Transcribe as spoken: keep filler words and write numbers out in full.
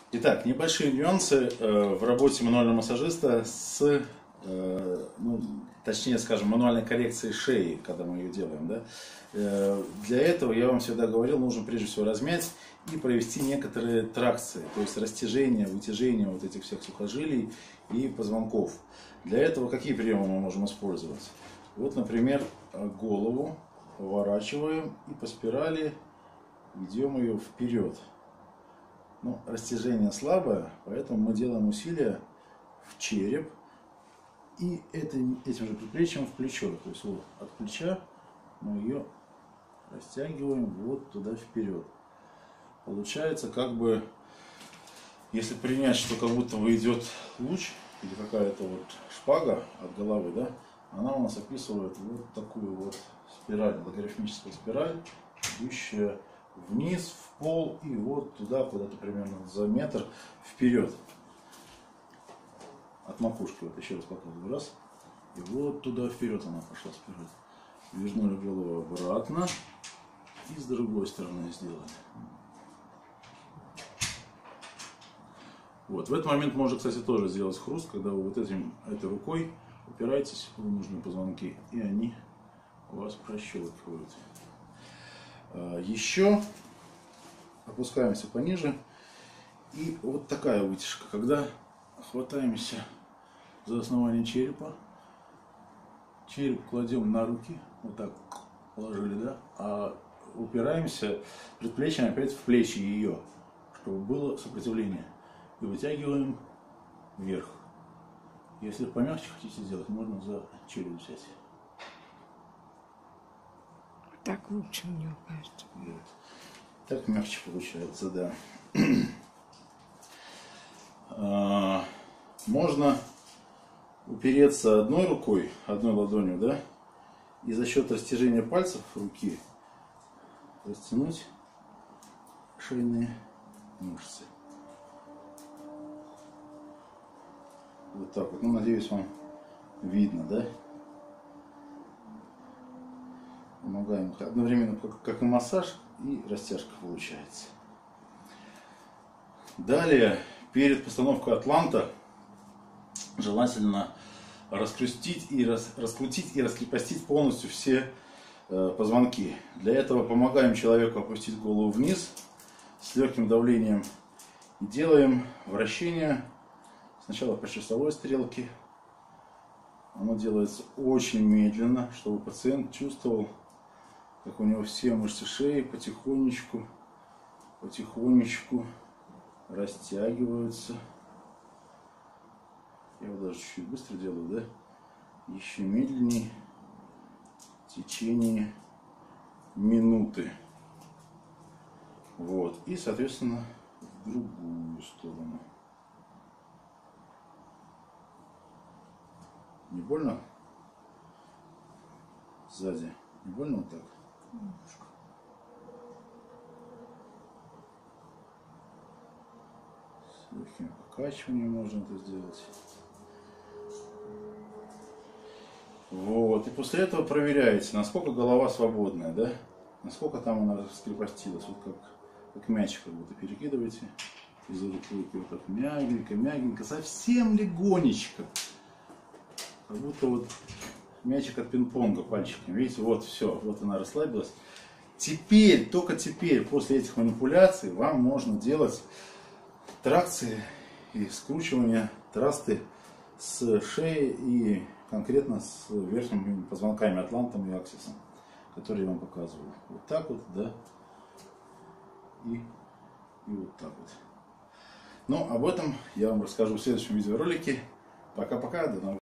Итак, небольшие нюансы э, в работе мануального массажиста с, э, ну, точнее скажем, мануальной коррекцией шеи, когда мы ее делаем. Да? Э, для этого, я вам всегда говорил, нужно прежде всего размять и провести некоторые тракции, то есть растяжение, вытяжение вот этих всех сухожилий и позвонков. Для этого какие приемы мы можем использовать? Вот, например, голову поворачиваем и по спирали ведем ее вперед. Ну, растяжение слабое, поэтому мы делаем усилия в череп и этим, этим же предплечьем в плечо. То есть вот от плеча мы ее растягиваем вот туда вперед. Получается, как бы, если принять, что как будто бы идет луч или какая-то вот шпага от головы, да, она у нас описывает вот такую вот спираль, логарифмическую спираль, идущая вниз, в пол и вот туда, куда-то примерно за метр вперед. От макушки, вот еще раз показываю, раз. И вот туда вперед она пошла спираль. Вернули голову обратно и с другой стороны сделали. Вот. В этот момент можно, кстати, тоже сделать хруст, когда вы вот этим, этой рукой упираетесь в нужные позвонки, и они у вас прощелкивают. Еще опускаемся пониже, и вот такая вытяжка, когда хватаемся за основание черепа, череп кладем на руки, вот так положили, да, а упираемся предплечьем опять в плечи ее, чтобы было сопротивление, и вытягиваем вверх. Если помягче хотите сделать, можно за челюсть взять. Так лучше, мне кажется. Вот. Так мягче получается, да. а, можно упереться одной рукой, одной ладонью, да, и за счет растяжения пальцев руки растянуть шейные мышцы. Вот так вот. Ну, надеюсь, вам видно, да? Помогаем одновременно как, как и массаж, и растяжка получается. Далее, перед постановкой атланта желательно раскрутить и, рас, раскрутить и раскрепостить полностью все э, позвонки. Для этого помогаем человеку опустить голову вниз с легким давлением и делаем вращение сначала по часовой стрелке. Оно делается очень медленно, чтобы пациент чувствовал, как у него все мышцы шеи потихонечку, потихонечку растягиваются. Я вот даже чуть-чуть быстро делаю, да? Еще медленнее, в течение минуты. Вот. И, соответственно, в другую сторону. Не больно? Сзади. Не больно вот так? Немножко. С легким покачиванием можно это сделать. Вот. И после этого проверяете, насколько голова свободная, да? Насколько там она раскрепостилась. Вот как, как мячик как будто перекидываете из руки в руки. Вот так мягенько, мягенько, совсем легонечко. Как будто вот мячик от пинг-понга пальчиками. Видите, вот все, вот она расслабилась. Теперь, только теперь, после этих манипуляций, вам можно делать тракции и скручивание трасты с шеи и конкретно с верхними позвонками, атлантом и аксисом, которые я вам показывал. Вот так вот, да, и, и вот так вот. Но об этом я вам расскажу в следующем видеоролике. Пока-пока, до новых встреч.